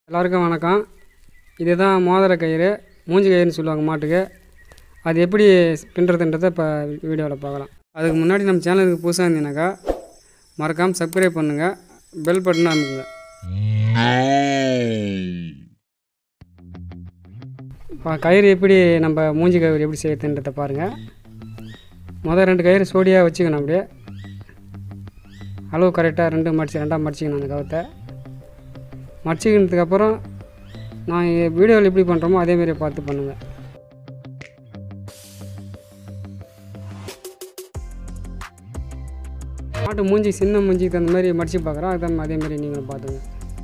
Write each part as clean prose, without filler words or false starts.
எல்லாருக்கும் வணக்கம். இதுதான் மோதிர கயிறு, மூஞ்சி கயிறுன்னு சொல்லுவாங்க மாட்டுக்கு. அது எப்படி பின்னுறதுன்றதை இப்போ வீடியோவில் பார்க்கலாம். அதுக்கு முன்னாடி நம்ம சேனலுக்கு புதுசாக இருந்தீங்கன்னாக்கா மறக்காமல் சப்ஸ்கிரைப் பண்ணுங்கள், பெல் பட்டனை அமுக்குங்க. கயிறு எப்படி நம்ம மூஞ்சி கயிறு எப்படி செய்யறதுன்றதை பாருங்கள். முதல் 2 கயிறு சோடியாக வச்சுக்கணும். அப்படியே அளவு கரெக்டாக ரெண்டாக மடிச்சிக்கணும். அந்த கவத்தை மடிச்சிக்கினதுக்கப்புறம் நான் வீடியோவில் எப்படி பண்ணுறோமோ அதேமாரி பார்த்து பண்ணுங்கள். மாட்டு மூஞ்சி சின்ன மூஞ்சிக்கு தகுந்த மாதிரி மடித்து பார்க்குறோம், அதேமாரி நீங்களும் பார்த்துங்க.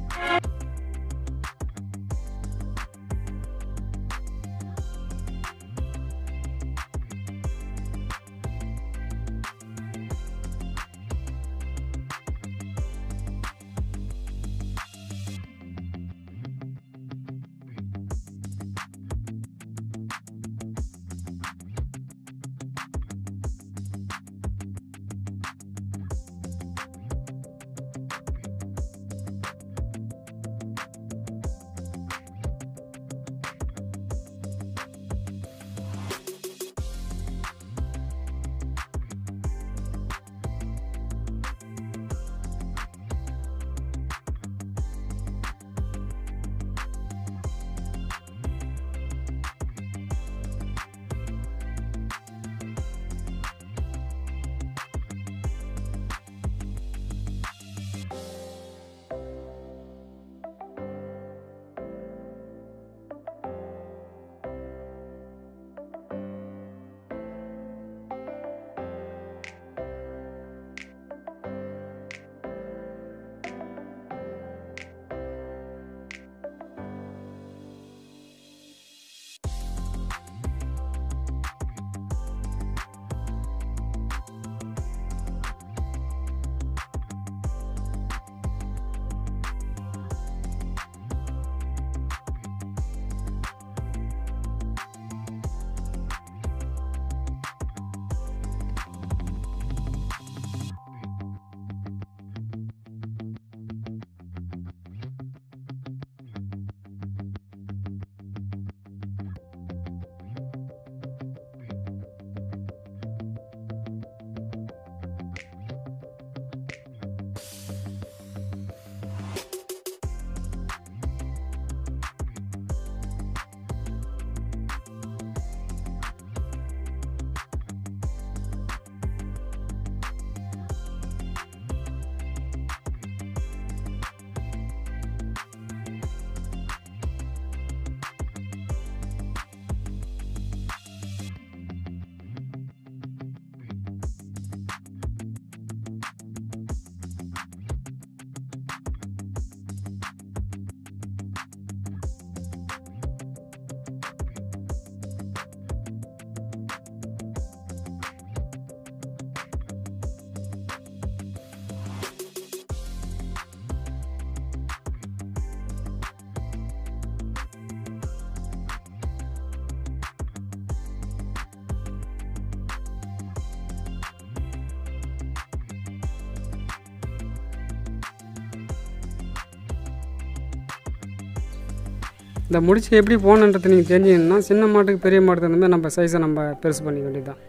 இந்த முடிச்சு எப்படி போகணுன்றது நீங்கள் தெரிஞ்சிங்கன்னா சின்ன மாட்டுக்கு பெரிய மாட்டுக்கு அந்த மாதிரி நம்ம சைஸை நம்ம பெருசு பண்ணிக்க வேண்டியது தான்.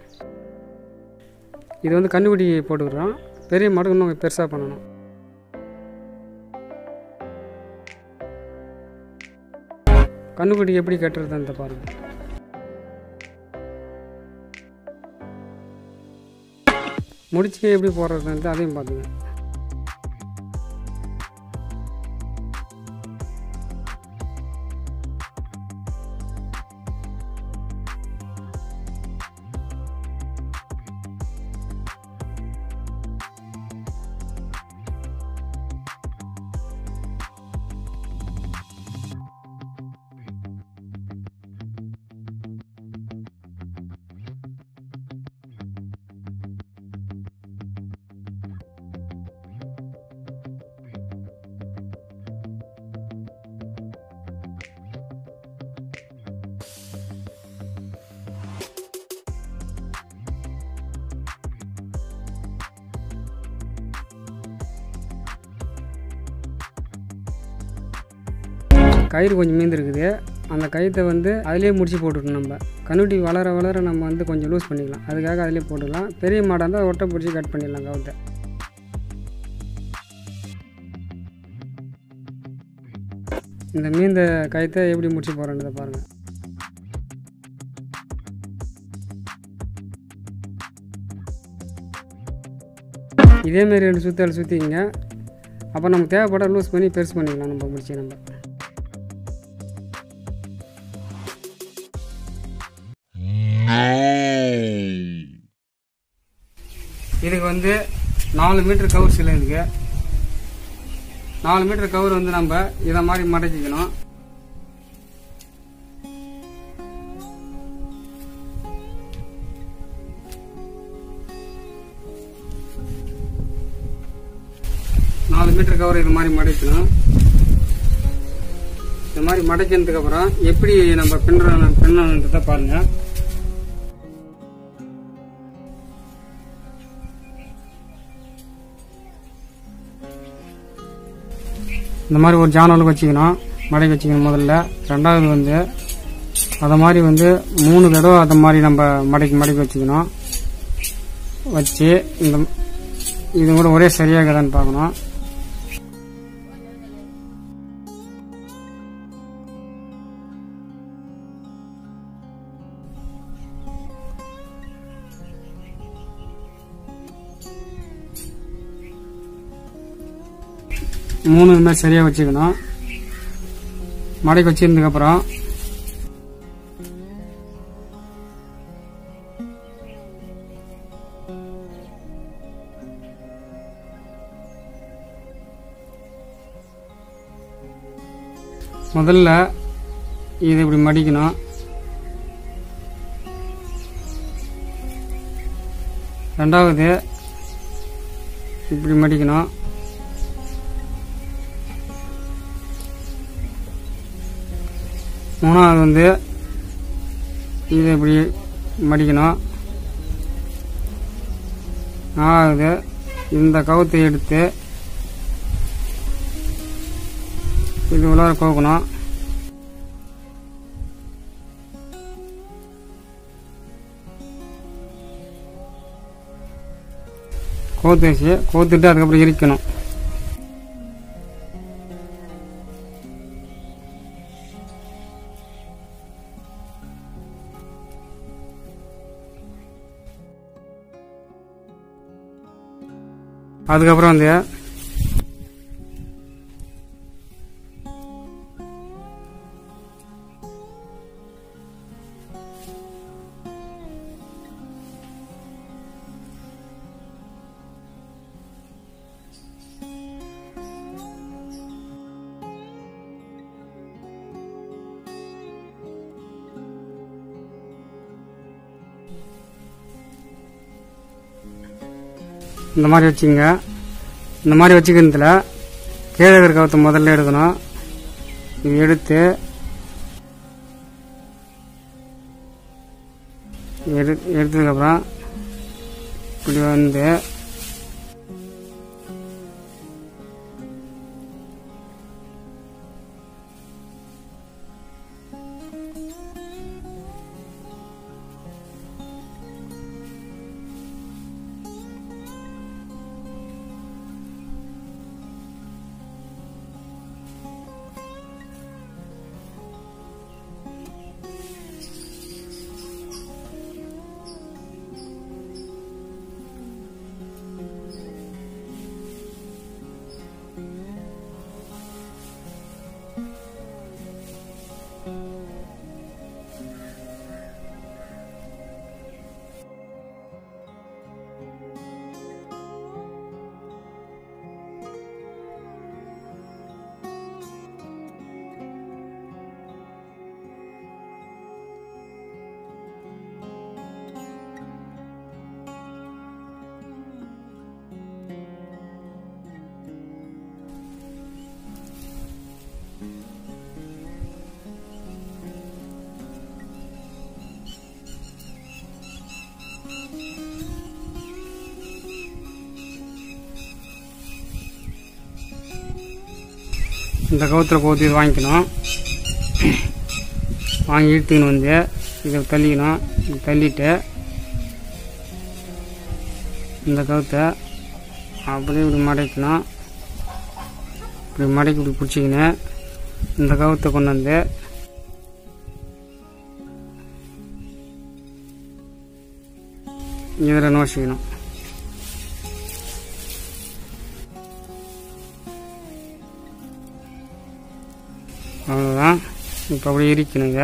இது வந்து கண்ணுக்குட்டி போட்டுக்கிறோம், பெரிய மாட்டுக்கு இன்னும் பெருசாக பண்ணணும். கண்ணுக்குட்டி எப்படி கட்டுறதுன்னு பாருங்கள். முடிச்சு எப்படி போடுறதுன்ட்டு அதையும் பார்த்துங்க. கயிறு கொஞ்சம் மீந்திருக்குது. அந்த கயிற்றை வந்து அதிலே முடிச்சு போட்டுக்கணும். நம்ம கன்றுக்குட்டி வளர வளர நம்ம வந்து கொஞ்சம் லூஸ் பண்ணிக்கலாம். அதுக்காக அதிலே போட்டுக்கலாம். பெரிய மாடாக இருந்தால் ஒட்டை பிடிச்சி கட் பண்ணிடலாம் கவுத்தை. இந்த மீந்த கயிற்றை எப்படி முடிச்சு போகிறேன்றதை பாருங்கள். இதேமாரி 2 சுற்றால் சுற்றிக்கிங்க. அப்போ நமக்கு தேவைப்பட லூஸ் பண்ணி பெருசு பண்ணிக்கலாம். நம்ம முடிச்சு நம்ம இதுக்கு வந்து 4 மீட்டர் கவர் சில இதுக்கு 4 மீட்டர் கவர் வந்து நம்ம இதை மாதிரி மடக்கிக்கணும். மீட்டர் கவர் இது மாதிரி மடக்கணும். இந்த மாதிரி மடக்கினதுக்கு அப்புறம் எப்படி நம்ம பின்னன்றத பாருங்க. இந்த மாதிரி ஒரு ஜானலுக்கு வச்சுக்கணும், மடக்கி வச்சுக்கணும் முதல்ல. ரெண்டாவது வந்து அதை மாதிரி வந்து 3 தடவை அதை மாதிரி நம்ம மடக்கி வச்சுக்கணும். வச்சு இந்த இது கூட ஒரே சரியாகதான்னு பார்க்கணும். மூணு இது மாதிரி சரியாக வச்சுக்கணும். மடக்கி வச்சிருந்ததுக்கப்புறம் முதல்ல இது இப்படி மடிக்கணும். ரெண்டாவது இப்படி மடிக்கணும். மூணாவது வந்து இது இப்படி மடிக்கணும். நாலாவது இந்த கவுத்தை எடுத்து இது உள்ளார கோக்கணும். கோத்து வச்சு கோத்துட்டு அதுக்கப்புறம் இரிக்கணும். அதுக்கப்புறம் வந்து இந்த மாதிரி வச்சுங்க. இந்த மாதிரி வச்சுக்கிறதுல கீழே இருக்கிற கவுத்தை முதல்ல எடுக்கணும். இது எடுத்து எடுத்ததுக்கப்புறம் இப்படி வந்து இந்த கவுத்தில் போட்டு இது வாங்கிக்கணும். வாங்கி இழுத்துக்கின்னு வந்து இதை தள்ளிக்கணும். தள்ளிட்டு இந்த கவுத்தை அப்படியே இப்படி மடைக்கணும். இப்படி மடைக்கு இப்படி பிடிச்சிக்கின்னு இந்த கவுத்தை கொண்டு வந்து இதில் நோசிக்கணும். அவ்வளோதான். இப்போ அப்படியே இருக்கணுங்க.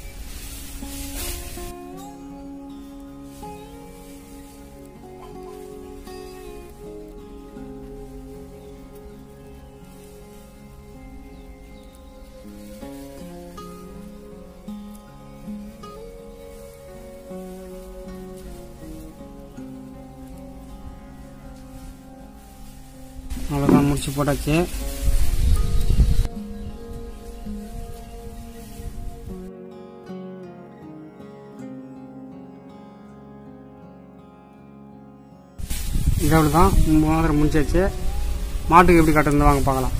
அவ்வளோதான், முடிச்சு போட்டாச்சு. இது அவ்வளோதான், மோதிரம் முடிச்சாச்சு. மாட்டுக்கு எப்படி கட்டுறது வாங்க பார்க்கலாம்.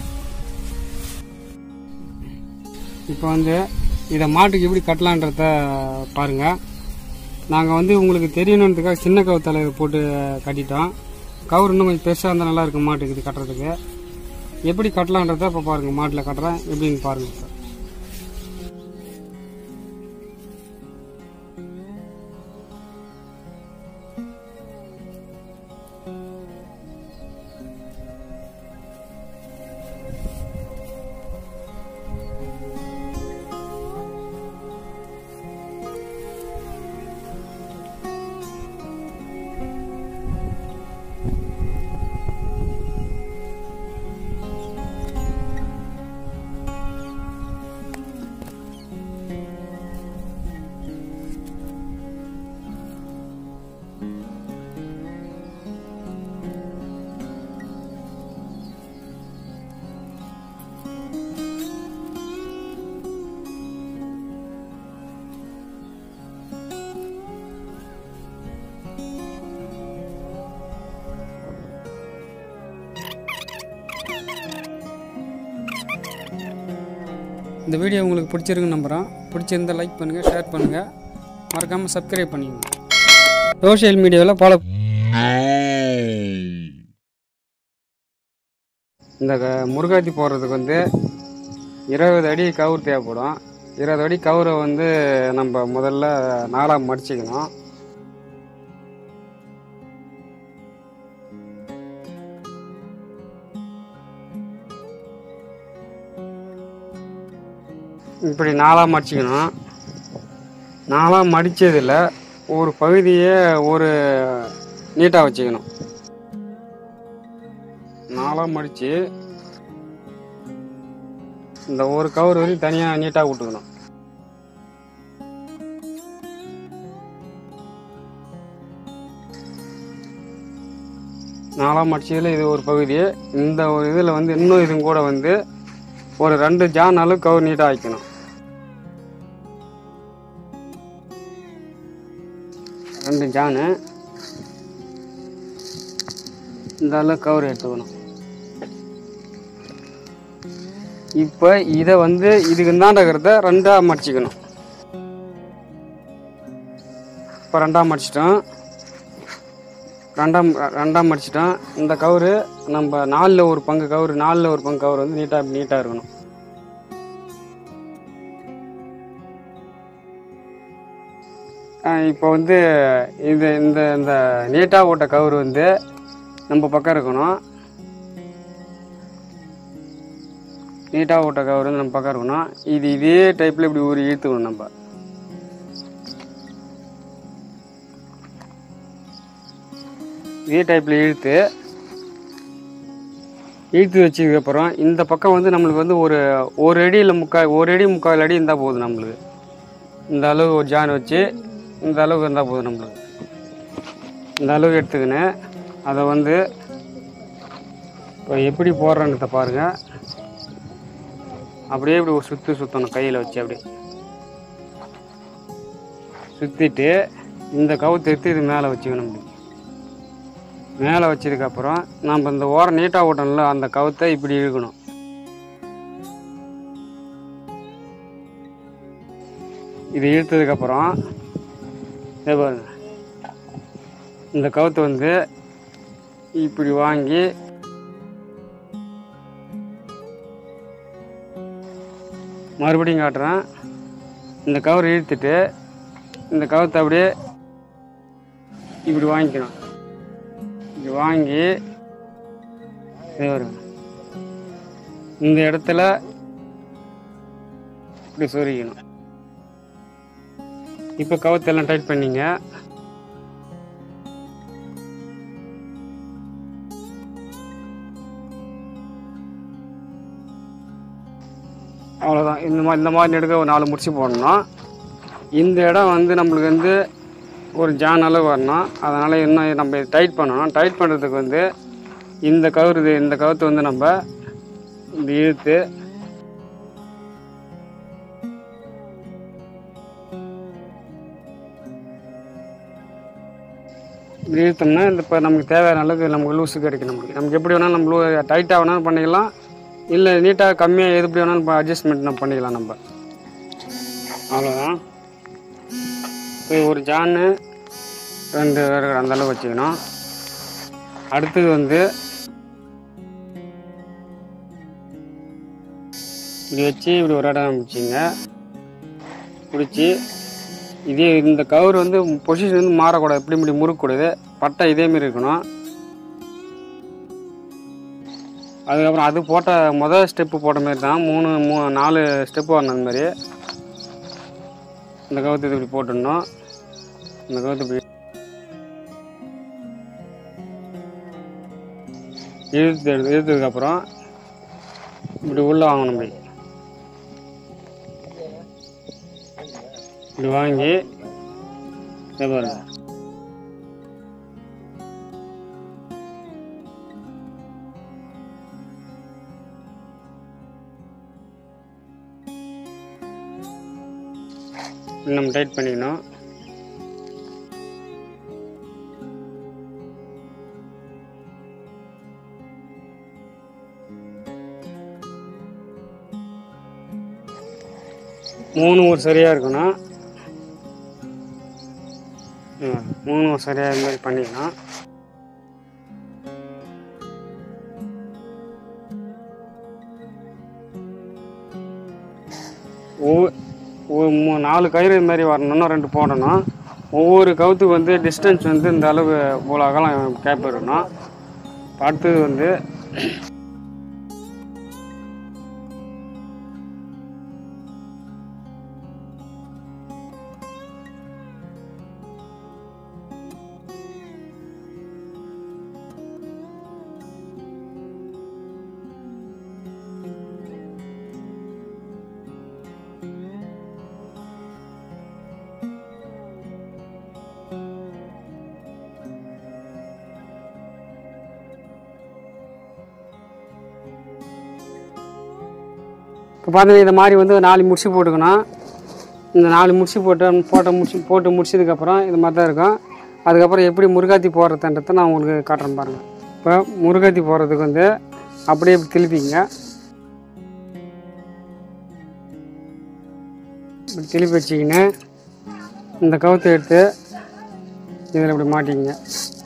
இப்போ வந்து இதை மாட்டுக்கு எப்படி கட்டலான்றத பாருங்கள். நாங்கள் வந்து உங்களுக்கு தெரியணுன்றதுக்காக சின்ன கவுத்தால் இதை போட்டு கட்டிட்டோம். கவுர் இன்னும் கொஞ்சம் பெருசாக இருந்தால் நல்லாயிருக்கும் மாட்டுக்கு இது கட்டுறதுக்கு. எப்படி கட்டலான்றத இப்போ பாருங்கள். மாட்டில் கட்டுறேன் எப்படின்னு பாருங்கள் சார். இந்த வீடியோ உங்களுக்கு பிடிச்சிருக்குன்னு நம்புகிறோம். பிடிச்சிருந்தால் லைக் பண்ணுங்கள், ஷேர் பண்ணுங்கள், மறக்காமல் சப்ஸ்கிரைப் பண்ணிக்கோங்க. சோஷியல் மீடியாவில் ஃபாலோ. இந்த முருகாத்தி போடுறதுக்கு வந்து 20 அடி கவுர் தேவைப்படும். 20 அடி கவுரை வந்து நம்ம முதல்ல 4ஆக மடிச்சிக்கணும். இப்படி 4ஆக மடிச்சிக்கணும். 4ஆக மடித்ததில் ஒரு பகுதியை ஒரு நீட்டாக வச்சுக்கணும். 4ஆக மடித்து இந்த ஒரு கவர் வரையும் தனியாக நீட்டாக விட்டுக்கணும். நாலாம் மடிச்சதில் இது ஒரு பகுதி. இந்த ஒரு இதில் வந்து இன்னும் இதுவும் கூட வந்து ஒரு 2 ஜான் அளவு கவர் நீட்டாக வைக்கணும். 2 ஜானு இந்த அளவு கவர் எடுத்துக்கணும். இப்போ இதை வந்து இதுக்கு இந்தாண்டக்கிறத 2ஆக மடிச்சிக்கணும். இப்போ 2ஆக மடிச்சிட்டோம். 2ஆக மடிச்சிட்டோம். இந்த கவுரு நம்ம 4ல் ஒரு பங்கு கவுரு, 4ல் ஒரு பங்கு கவுரு வந்து நீட்டாக இருக்கணும். இப்போ வந்து இந்த இந்த நீட்டாக ஓட்ட கவுரு வந்து நம்ம பக்கம் இருக்கணும். நீட்டாக ஓட்ட கவர் வந்து நம்ம பக்கம் இருக்கணும். இது இதே டைப்பில் இப்படி ஒரு இழுத்துக்கணும். நம்ம இதே டைப்பில் இழுத்து வச்சதுக்கப்புறம் இந்த பக்கம் வந்து நம்மளுக்கு வந்து ஒரு அடியில் முக்கால் அடி இருந்தால் போதும். நம்மளுக்கு இந்த அளவு ஒரு ஜான் வச்சு இந்த அளவுக்கு இருந்தால் போதும். நம்மளுக்கு இந்த அளவுக்கு எடுத்துக்கின்னு அதை வந்து இப்போ எப்படி போடுறன்றத பாருங்கள். அப்படியே இப்படி ஒரு சுற்றணும் கையில் வச்சு. அப்படியே சுற்றிட்டு இந்த கவுத்து எடுத்து இது மேலே வச்சுக்கணும். அப்படி மேலே வச்சதுக்கப்புறம் நம்ம இந்த ஓரம் நீட்டாக ஓட்டணும்ல, அந்த கவுத்தை இப்படி இழுக்கணும். இது இழுத்ததுக்கப்புறம் இதே பாருங்க, இந்த கவுத்தை வந்து இப்படி வாங்கி மறுபடியும் காட்டுறேன். இந்த கவர் இழுத்துட்டு இந்த கவுத்தை அப்படியே இப்படி வாங்கிக்கணும். இப்படி வாங்கி இந்த இடத்துல இப்படி சொருகிக்கணும். இப்போ கவுத்தெல்லாம் டைட் பண்ணிங்க. அவ்வளோதான். இந்த மாதிரி எடுக்க ஒரு 4 முடிச்சு போடணும். இந்த இடம் வந்து நம்மளுக்கு வந்து ஒரு ஜான் அளவு வரணும். அதனால் இன்னும் நம்ம டைட் பண்ணணும். டைட் பண்ணுறதுக்கு வந்து இந்த கவுத்தை வந்து நம்ம இந்த இழுத்து இப்படி இழுத்தோம்னா இப்போ நமக்கு தேவையான அளவுக்கு நமக்கு லூஸு கிடைக்கும். நமக்கு எப்படி வேணாலும் நம்ம டைட்டாக வேணாலும் பண்ணிக்கலாம், இல்லை நீட்டாக கம்மியாக எது எப்படி வேணாலும் அட்ஜஸ்ட்மெண்ட் நம்ம பண்ணிக்கலாம் நம்ம. அவ்வளோதான். இப்போ ஒரு ஜான்னு 2 விறகு அந்தளவு வச்சுக்கணும். அடுத்தது வந்து இப்படி வச்சு இப்படி ஒரு இடம் பிடிச்சிங்க. பிடிச்சி இதே இந்த கவர் வந்து பொசிஷன் வந்து மாறக்கூடாது, இப்படி முறுக்கக்கூடாது, பட்டை இதேமாரி இருக்கணும். அதுக்கப்புறம் அது போட்ட முதல் ஸ்டெப்பு போட்ட மாரி தான் 4 ஸ்டெப்பு வரணும். அந்த மாதிரி இந்த கவுத்து இப்படி போட்டுடணும். இந்த கவுத்து இப்படி இழுத்ததுக்கப்புறம் இப்படி உள்ளே வாங்கணும். இப்படி வாங்கி பாருங்க, நம்ம டைட் பண்ணிக்கணும். மூணு சரியாக இருக்கணும். 3 சரியாக இது மாதிரி பண்ணிக்கலாம். ஒவ்வொரு 4 கயிறு இது மாதிரி வரணும்னா 2 போடணும். ஒவ்வொரு கவுத்துக்கு வந்து டிஸ்டன்ஸ் வந்து இந்த அளவு இவ்வளோ அகலம் கேப் இருக்கணும். அடுத்தது வந்து இப்போ பார்த்தீங்கன்னா இந்த மாதிரி வந்து 4 முடிச்சு போட்டுக்கணும். இந்த 4 முடிச்சு போட்டு முடிச்சதுக்கப்புறம் இது மாதிரி தான் இருக்கும். அதுக்கப்புறம் எப்படி முருகாத்தி போடுறதுன்றதை நான் உங்களுக்கு காட்டுறேன் பாருங்கள். இப்போ முருகாத்தி போடுறதுக்கு வந்து அப்படியே திருப்பிங்க. இப்படி திருப்பி வச்சிக்கின்னு இந்த கவுத்தை எடுத்து இதில் இப்படி மாட்டிங்க.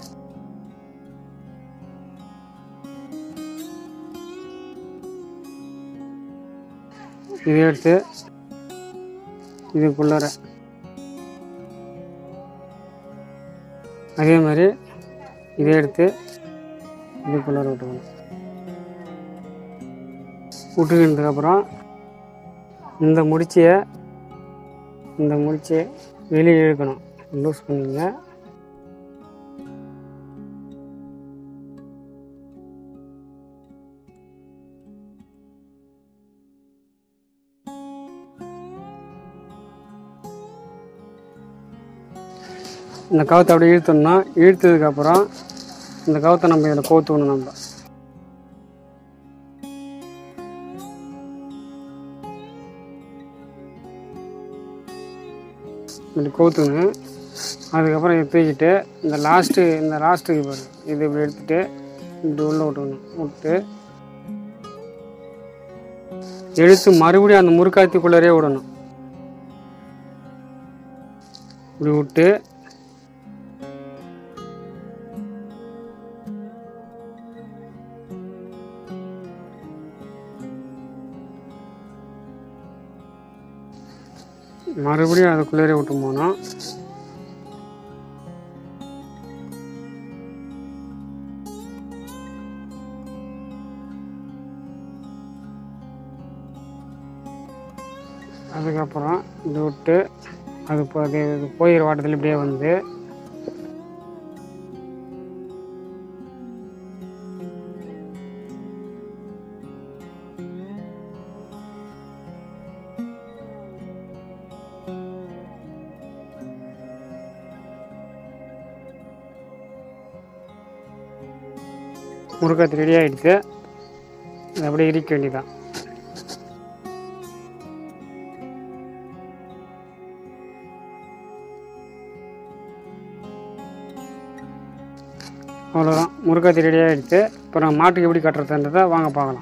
இதை எடுத்து இதுக்குள்ளார அதே மாதிரி இதை எடுத்து இதுக்குள்ளார விட்டுக்கணும். விட்டுக்கினதுக்கப்புறம் இந்த முடிச்சியை வெளியே இழுக்கணும். லூஸ் பண்ணிங்க. இந்த கவுத்தை அப்படியே இழுத்தோம்னா இழுத்ததுக்கப்புறம் இந்த கவுத்தை நம்ம இதில் கோத்துக்கணும். நம்ம இப்படி கோத்துங்க. அதுக்கப்புறம் இதை தூக்கிட்டு இந்த லாஸ்ட்டுக்கு பாருங்க, இது இப்படி எடுத்துகிட்டு இப்படி உள்ளே விட்டு எடுத்து மறுபடியும் அந்த முறுக்காத்திக்குள்ளரே விடணும். இப்படி விட்டு மறுபடியும் அதுக்குள்ளே விட்டு போனோம். அதுக்கப்புறம் இது விட்டு அது போயிடுற வாட்டத்தில் இப்படியே வந்து முருங்கைக்காய் ரெடி ஆகிடுச்சு. அது அப்படியே இரிக்க வேண்டியதான். அவ்வளோதான், முருங்கைக்காய் ரெடி ஆகிடுச்சு. இப்போ நம்ம மாட்டுக்கு எப்படி கட்டுறதுன்றதை வாங்க பார்க்கலாம்.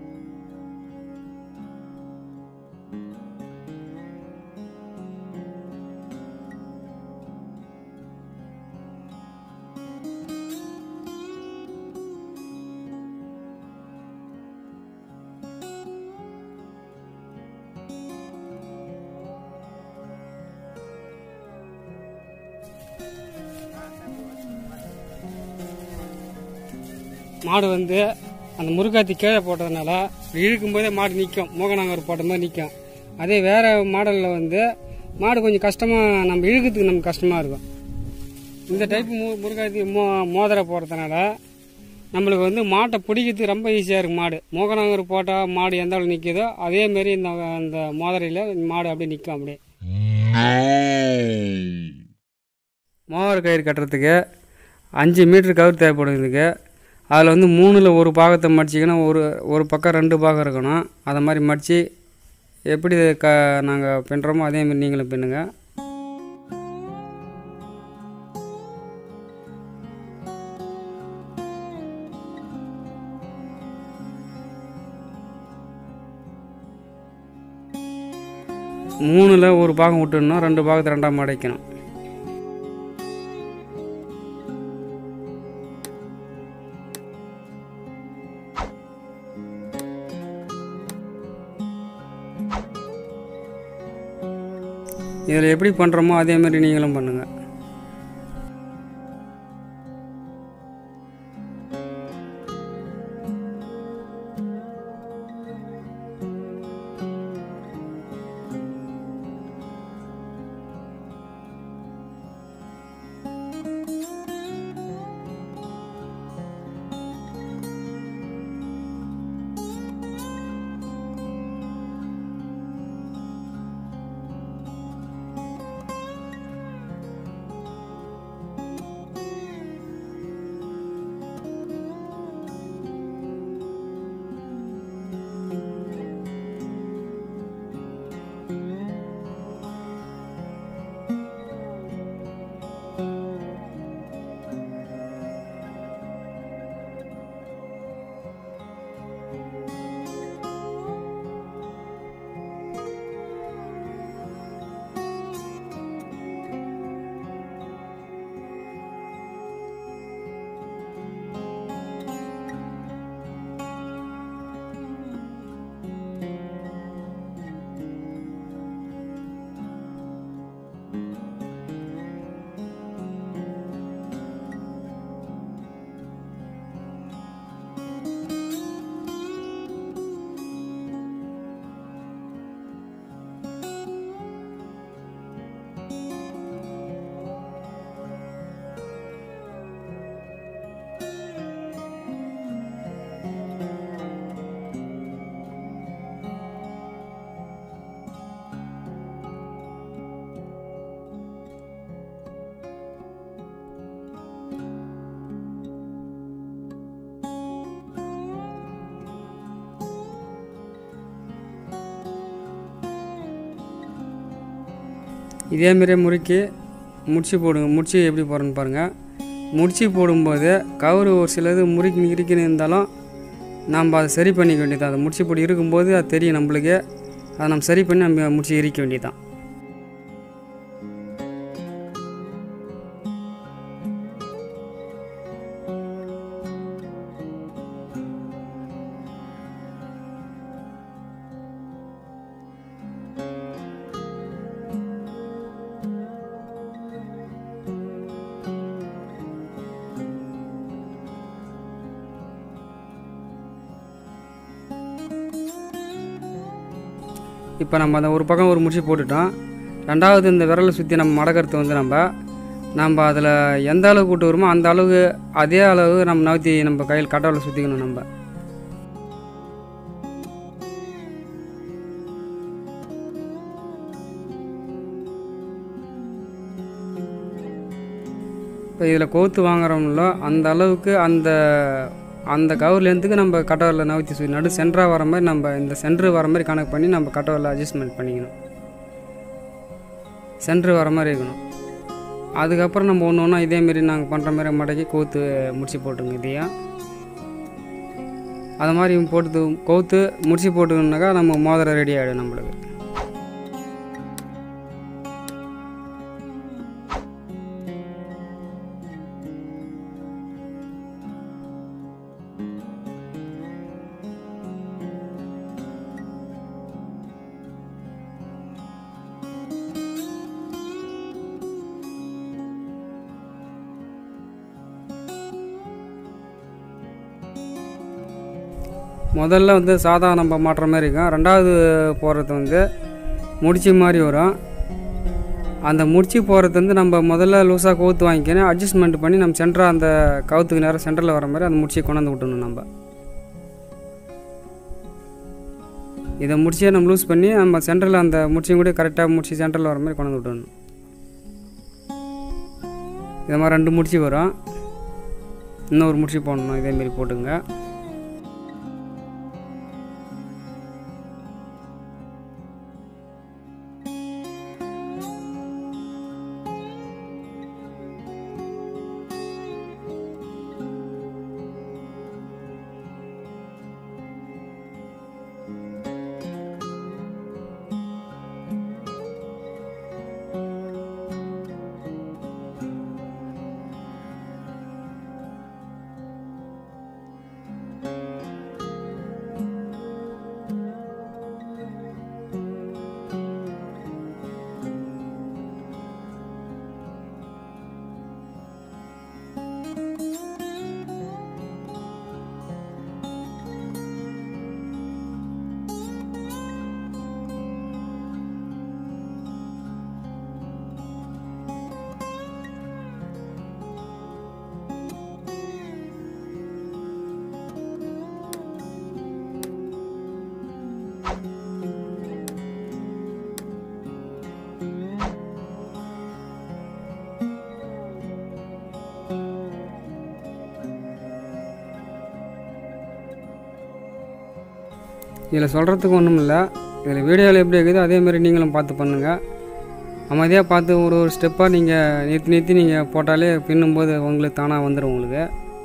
மாடு வந்து அந்த முருங்காத்தி கீழே போட்டதுனால இழுக்கும் போதே மாடு நிற்கும், மோகனாங்கர் போட்ட மாதிரி நிற்கும். அதே வேறு மாடலில் வந்து மாடு கொஞ்சம் கஷ்டமாக, நம்ம இழுக்கிறதுக்கு நமக்கு கஷ்டமாக இருக்கும். இந்த டைப்பு முருங்காத்தி மோதிரை போடுறதுனால நம்மளுக்கு வந்து மாட்டை பிடிக்கிறதுக்கு ரொம்ப ஈஸியாக இருக்கும். மாடு மோகனாங்கர் போட்டால் மாடு எந்த அளவு நிற்கிதோ அதேமாரி இந்த மோதிரையில் மாடு அப்படியே நிற்கும். அப்படியே மோதிர கயிறு கட்டுறதுக்கு 5 மீட்டர் கயிறு தேவைப்படும். இதுக்கு அதில் வந்து 3ல் 1 பாகத்தை மடிச்சிக்கணும், ஒரு பக்கம் 2 பாகம் இருக்கணும். அதை மாதிரி மடித்து எப்படி நாங்கள் பின்னுறோமோ அதேமாரி நீங்களும் பின்னுங்க. மூணில் 1 பாகம் விட்டுடணும், 2 பாகத்தை 2ஆக மடைக்கணும். இதில் எப்படி பண்ணுறோமோ அதேமாதிரி நீங்களும் பண்ணுங்கள். இதேமாரியே முறுக்கி முடிச்சு போடுங்க. முடிச்சு எப்படி போடுறேன்னு பாருங்கள். முடிச்சு போடும்போது கவுரு ஒரு சிலது முறுக்கி இருக்குன்னு இருந்தாலும் நம்ம அதை சரி பண்ணிக்க வேண்டியதான். அதை முடிச்சு போட்டு இருக்கும்போது அது தெரியும் நம்மளுக்கு. அதை நம்ம சரி பண்ணி நம்ம முடிச்சு எரிக்க வேண்டியதான். இப்போ நம்ம அந்த ஒரு பக்கம் ஒரு முடிச்சு போட்டுட்டோம். ரெண்டாவது இந்த விரலை சுற்றி நம்ம மடக்கிறத வந்து நம்ம அதில் எந்த அளவுக்கு கூட்டு வருமோ அந்த அளவுக்கு அதே அளவு நம்ம நவுத்தி நம்ம கையில் கட்டவரில் சுற்றிக்கணும். நம்ம இப்போ இதில் கோத்து வாங்குறோம்ல அந்த அளவுக்கு அந்த கவர்லேருந்துக்கு நம்ம கட்டவரில் நவுத்தி நடு சென்டராக வர மாதிரி நம்ம இந்த சென்ட்ரு வர மாதிரி கணக்கு பண்ணி நம்ம கட்டவரில் அட்ஜஸ்ட்மெண்ட் பண்ணிக்கணும். சென்ட்ரு வர மாதிரி இருக்கணும். அதுக்கப்புறம் நம்ம ஒன்று ஒன்றா இதேமாரி நாங்கள் பண்ணுற மாதிரி மடக்கி கோத்து முடிச்சு போட்டுங்க. இதையும் அது மாதிரி போட்டு கோத்து முடிச்சு போட்டுக்கணுன்னாக்கா நம்ம மோதிரம் ரெடி ஆகிடும் நம்மளுக்கு. முதல்ல வந்து சாதா நம்ம மாட்டுற மாதிரி இருக்கும். ரெண்டாவது போடுறது வந்து முடிச்சு மாதிரி வரும். அந்த முடிச்சு போடுறது வந்து நம்ம முதல்ல லூஸாக கோத்து வாங்கிக்கணும். அட்ஜஸ்ட்மெண்ட் பண்ணி நம்ம சென்டராக அந்த கவுத்துக்கு நேரம் சென்டரில் வர மாதிரி அந்த முடிச்சு கொண்டாந்து விட்டணும். நம்ம இதை முடிச்சே நம்ம லூஸ் பண்ணி நம்ம சென்டரில் அந்த முடிச்சையும் கூட கரெக்டாக முடிச்சு சென்டரில் வர மாதிரி கொண்டாந்து விட்டணும். இதை மாதிரி 2 முடிச்சு வரும். இன்னொரு முடிச்சு போடணும். இதேமாரி போட்டுங்க. இதில் சொல்கிறதுக்கு ஒன்றும் இல்லை. இதில் வீடியோவில் எப்படி இருக்குதோ அதேமாதிரி நீங்களும் பார்த்து பண்ணுங்கள். அமைதியாக பார்த்து ஒரு ஸ்டெப்பாக நீங்கள் நிறுத்தி நீங்கள் போட்டாலே பின்னும்போது உங்களுக்கு தானாக வந்துடும். உங்களுக்கு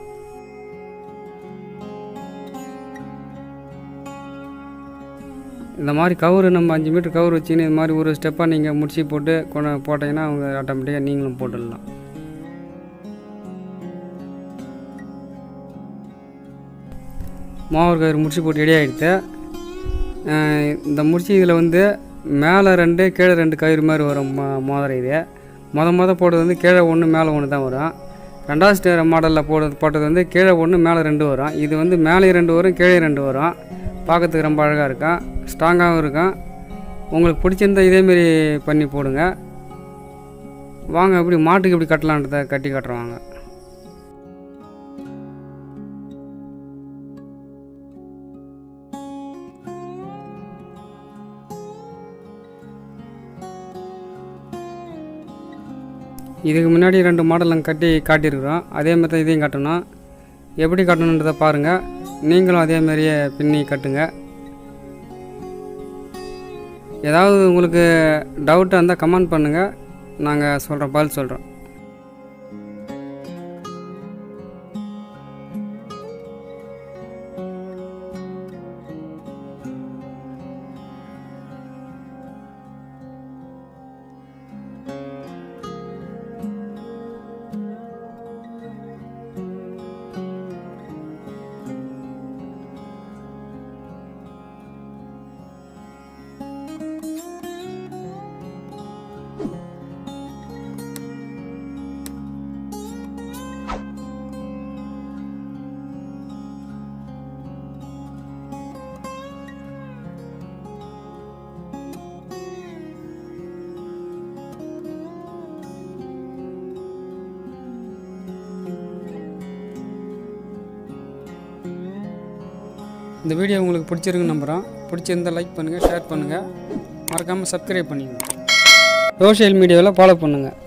இந்த மாதிரி கவுரு நம்ம 5 மீட்டர் கவுர் வச்சுன்னு இது மாதிரி ஒரு ஸ்டெப்பாக நீங்கள் முடிச்சு போட்டு போட்டிங்கன்னா அவங்க ஆட்டோமேட்டிக்காக நீங்களும் போட்டுடலாம். மோதிர கயிறு முடிச்சு போட்டு ரெடி ஆகிடுது. இந்த முடிச்சு இதில் வந்து மேலே 2 கீழே 2 கயிறு மாதிரி வரும். மோதிரம் இது மொதல் போடுறது வந்து கீழே 1 மேலே 1 தான் வரும். ரெண்டாவது மாடலில் போட்டது வந்து கீழே 1 மேலே 2 வரும். இது வந்து மேலே 2 வரும், கீழே 2 வரும். பார்க்கறதுக்கு ரொம்ப அழகாக இருக்கும், ஸ்ட்ராங்காகவும் இருக்கும். உங்களுக்கு பிடிச்சிருந்தால் இதேமாரி பண்ணி போடுங்க. வாங்க எப்படி மாட்டுக்கு எப்படி கட்டலான்றதை கட்டி காட்டுறவாங்க. இதுக்கு முன்னாடி 2 மாடல் நாங்கள் காட்டியிருக்கிறோம். அதே மாதிரி தான் இதையும் கட்டணும். எப்படி கட்டணுன்றதை பாருங்கள். நீங்களும் அதேமாரியே பின்னி கட்டுங்க. ஏதாவது உங்களுக்கு டவுட்டாக இருந்தால் கமெண்ட் பண்ணுங்கள், நாங்கள் பதில் சொல்கிறோம். இந்த வீடியோ உங்களுக்கு பிடிச்சிருக்குன்னு நம்புகிறோம். பிடிச்சிருந்தால் லைக் பண்ணுங்கள், ஷேர் பண்ணுங்கள், மறக்காமல் சப்ஸ்கிரைப் பண்ணிக்கோங்க. சோஷியல் மீடியாவில் ஃபாலோ பண்ணுங்கள்.